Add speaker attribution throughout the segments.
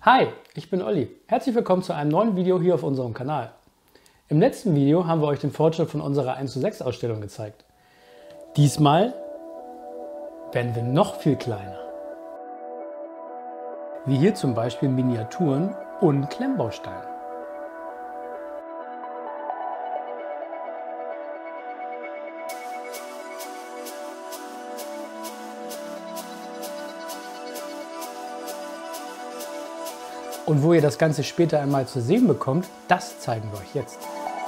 Speaker 1: Hi, ich bin Olli. Herzlich willkommen zu einem neuen Video hier auf unserem Kanal. Im letzten Video haben wir euch den Fortschritt von unserer 1:6 Ausstellung gezeigt. Diesmal werden wir noch viel kleiner. Wie hier zum Beispiel Miniaturen und Klemmbausteine. Und wo ihr das Ganze später einmal zu sehen bekommt, das zeigen wir euch jetzt.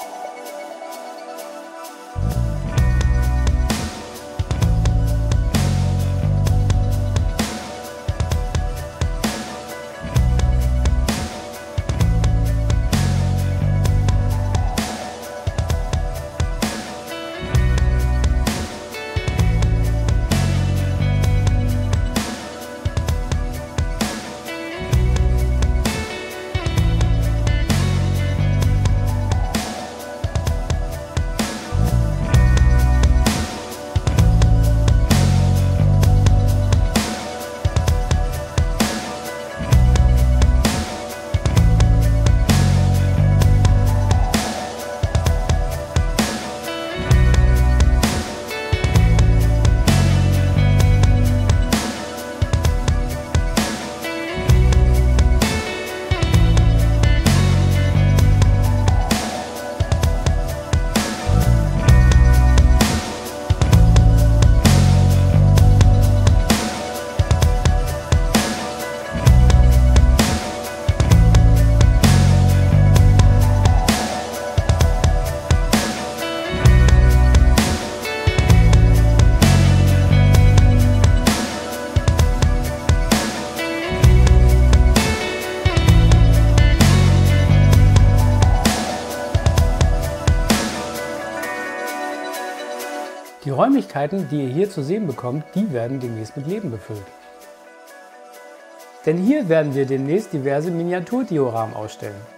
Speaker 1: Die Räumlichkeiten, die ihr hier zu sehen bekommt, die werden demnächst mit Leben befüllt. Denn hier werden wir demnächst diverse Miniaturdioramen ausstellen.